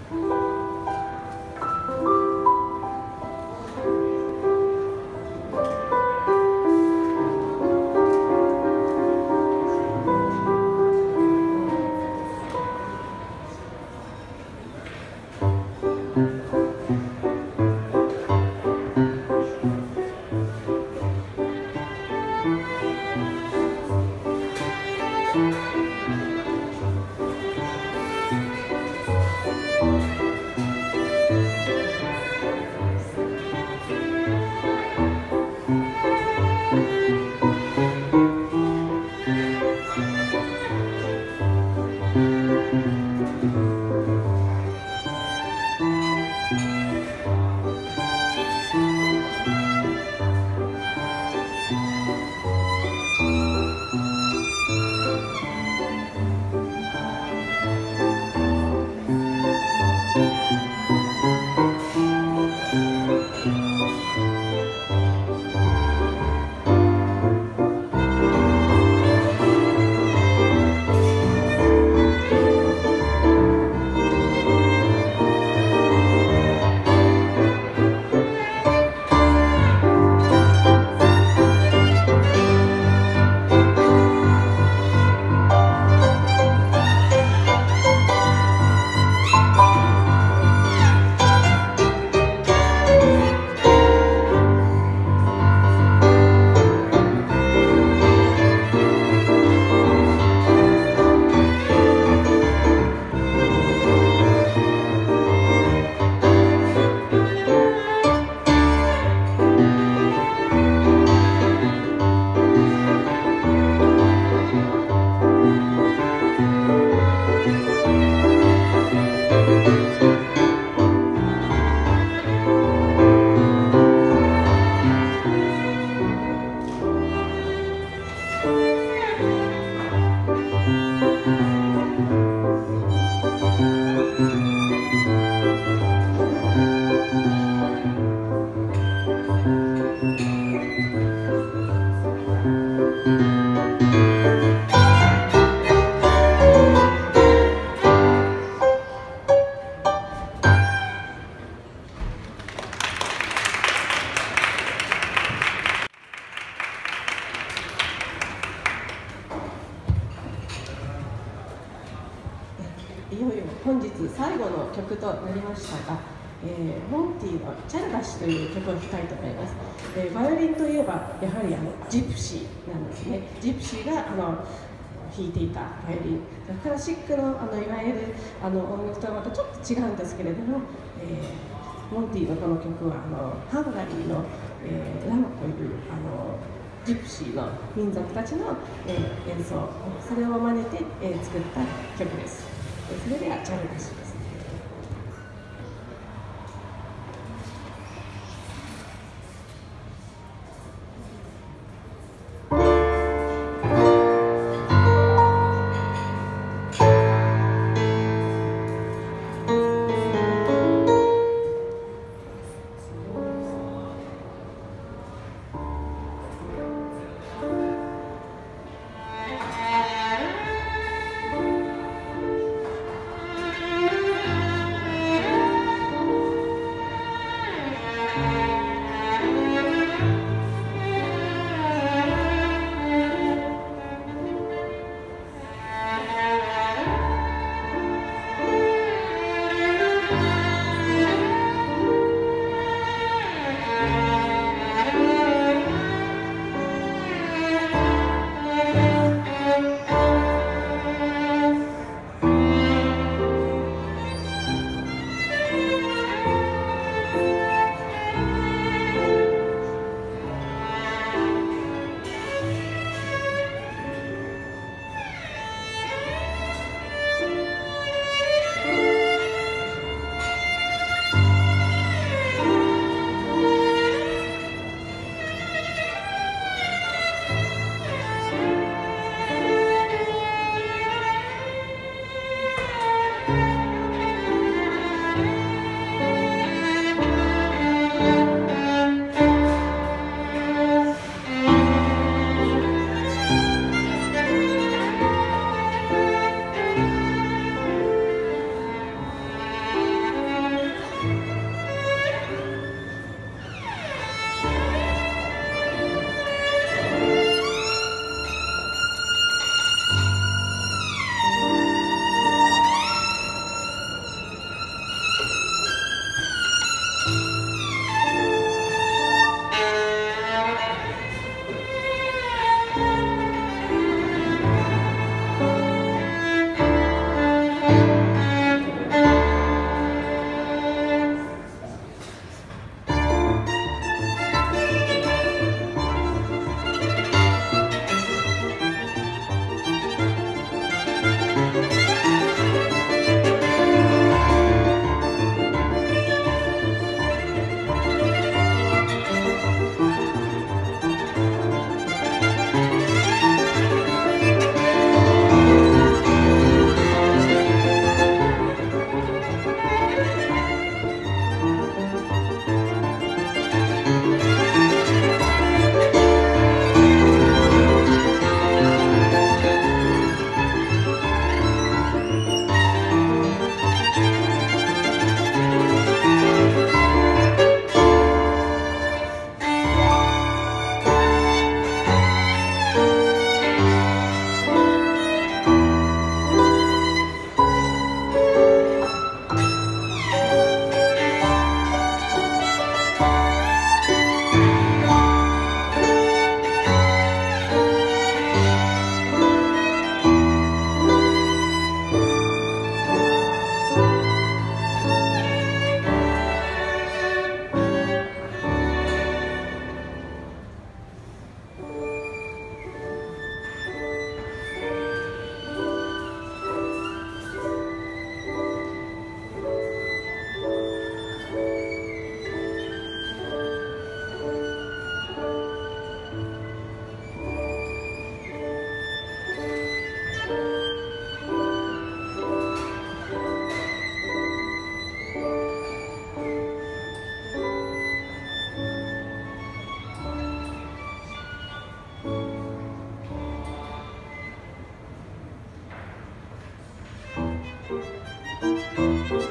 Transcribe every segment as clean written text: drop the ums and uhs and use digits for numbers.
いよいよ本日最後の曲となりましたが、モンティのチャルダシという曲を弾きたいと思います。バイオリンといえばやはりジプシーなんですね。ジプシーが弾いていたバイオリン、クラシックのいわゆる音楽とはまたちょっと違うんですけれども、モンティのこの曲はハンガリーの、ラマというジプシーの民族たちの、演奏、それを真似て、作った曲です。それではチャルダシです。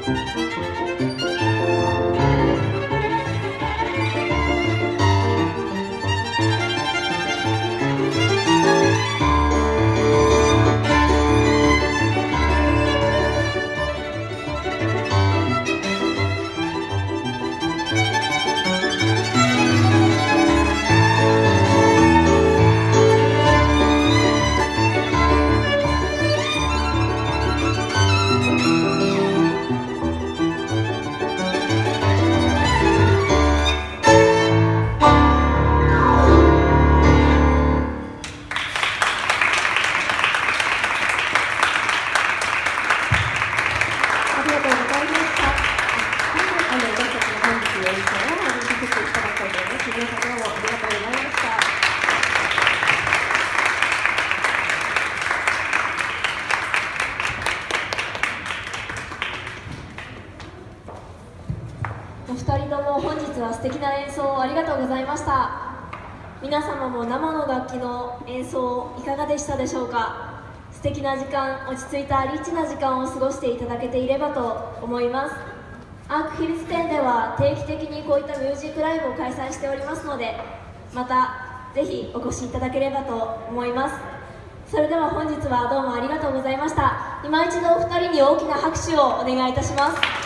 お二人とも本日は素敵な演奏をありがとうございました。皆様も生の楽器の演奏いかがでしたでしょうか。素敵な時間、落ち着いたリッチな時間を過ごしていただけていればと思います。アークヒルズ店では定期的にこういったミュージックライブを開催しておりますので、またぜひお越しいただければと思います。それでは本日はどうもありがとうございました。今一度お二人に大きな拍手をお願いいたします。